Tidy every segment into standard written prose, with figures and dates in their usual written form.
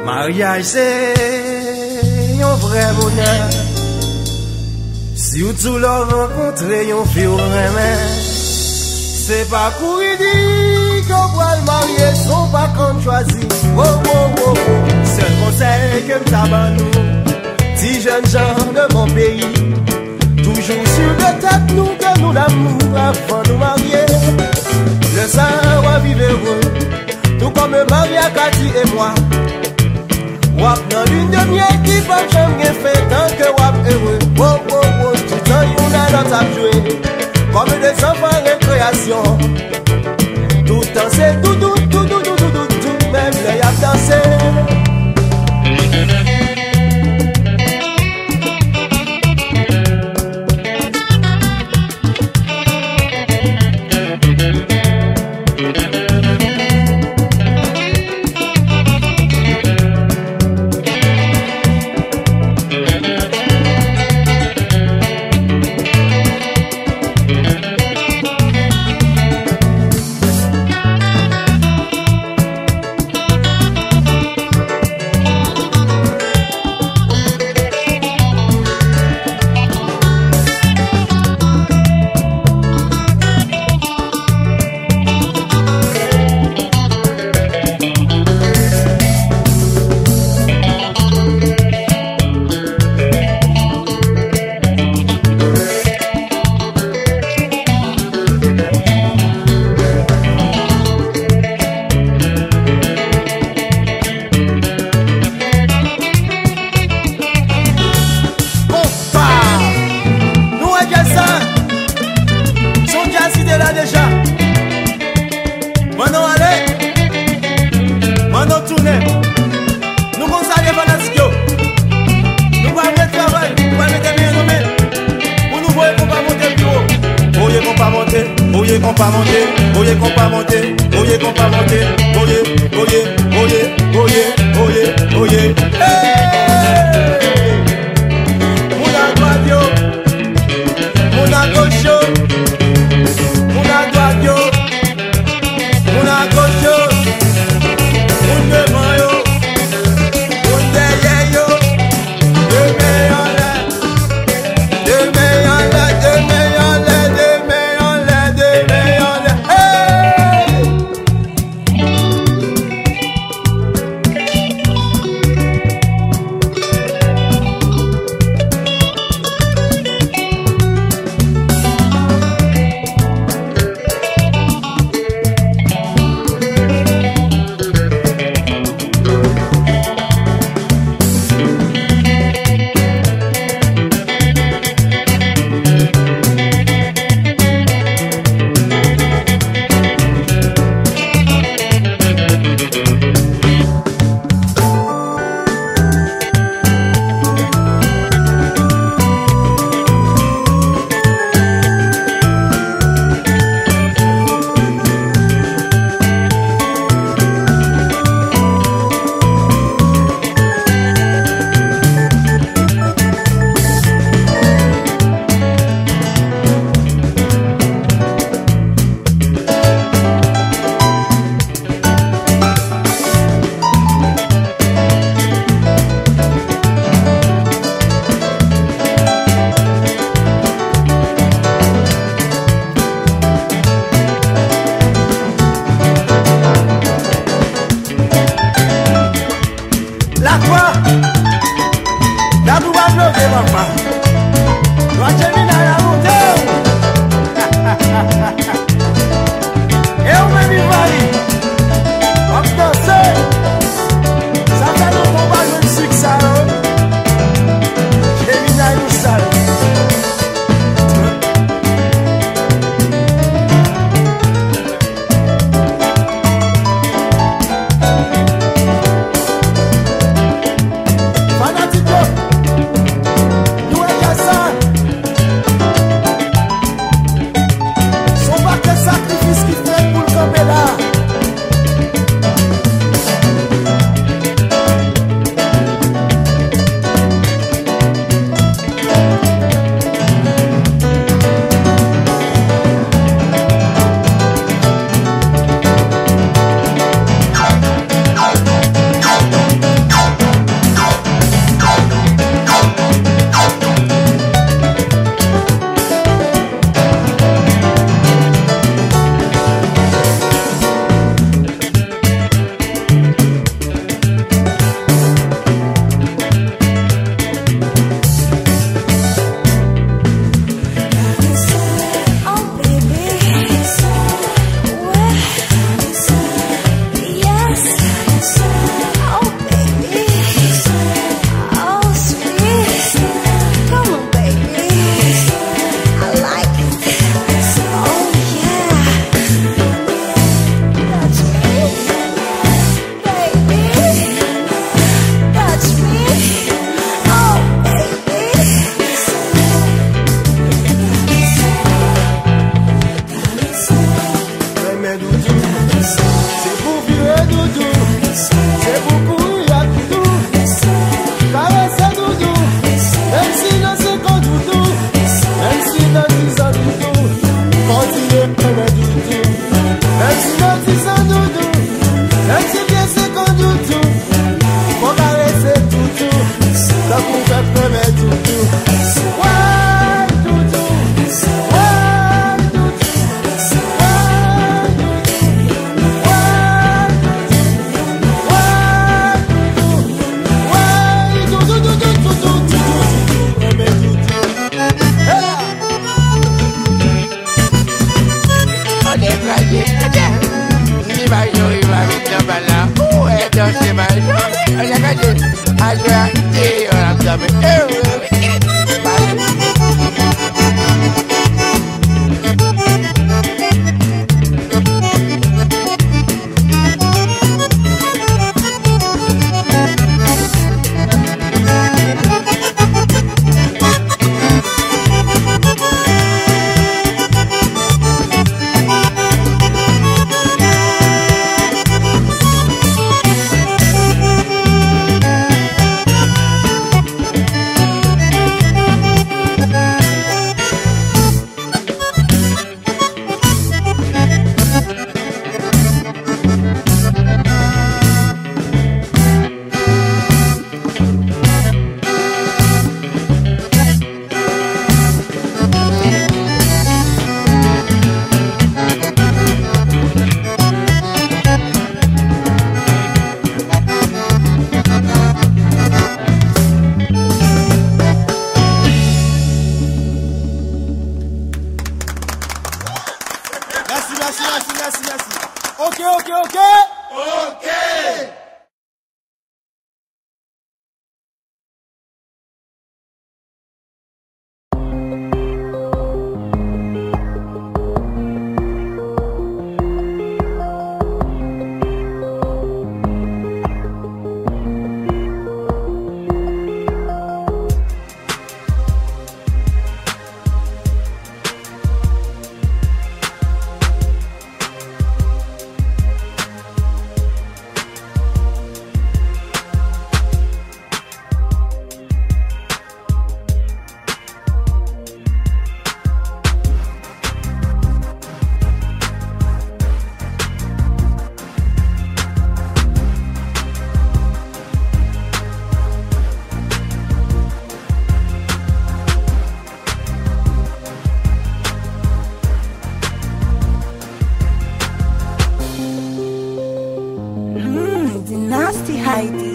Mariage c'est un vrai bonheur. Si vous tous leur rencontrez un fille au remède, c'est pas courir dire qu'on va le marier, son pas comme choisi. Oh oh oh oh. C'est le conseil que m't'abonne nous, si jeunes gens de mon pays. Toujours sur le tête nous que nous l'amour avant de nous marier. Le sang va vivre heureux, tout comme Maria, Cathy et moi. Wap dans l'une de mienne qui va jamais fait tant que wap heureux. Oh oh oh, tu t'en y'en a dans ta jouer, comme des enfants de création. Tout le temps c'est doudou, doudou, doudou, doudou, même les y'a dansé. ok. Ok. Nasty Heidi.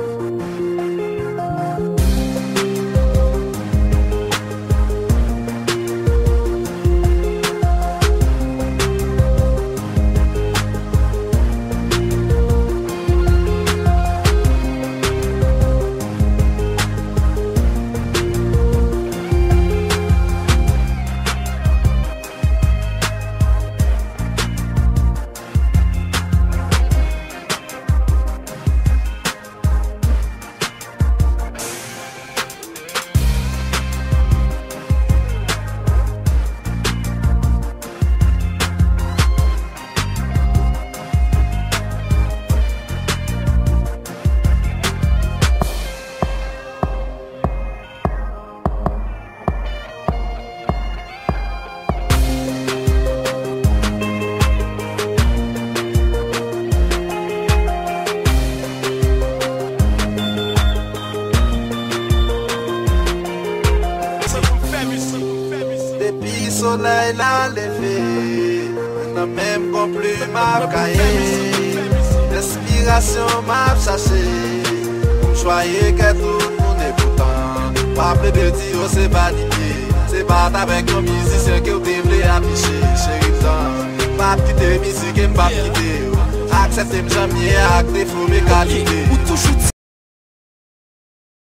Depuis soleil l'a levé, n'a même qu'on plus m'a caillé. L'inspiration m'a chassé, pour choyer que tout le monde est pourtant. Pas plus de dire c'est pas d'idée, c'est pas avec nos musiciens que vous devez afficher. Chérie, pas quitter musique et pas quitter. Acceptez-moi jamais avec des faux mes qualités.